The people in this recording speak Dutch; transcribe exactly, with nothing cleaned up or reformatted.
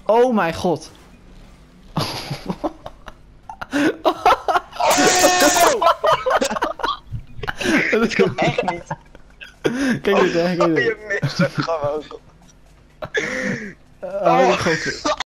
Oh mijn god. Dat kan echt niet. Kijk dit, hè. Kijk Oh, dit. je mist hem gewoon. Uh, oh,